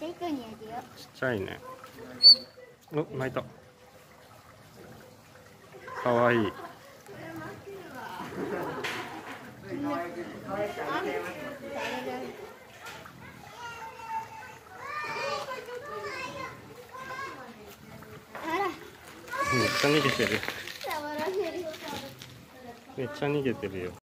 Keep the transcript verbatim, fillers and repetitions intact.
ちゃい子にあげよう。 ちっちゃいね。お、泣いた。かわいい。めっちゃ逃げてる。めっちゃ逃げてるよ。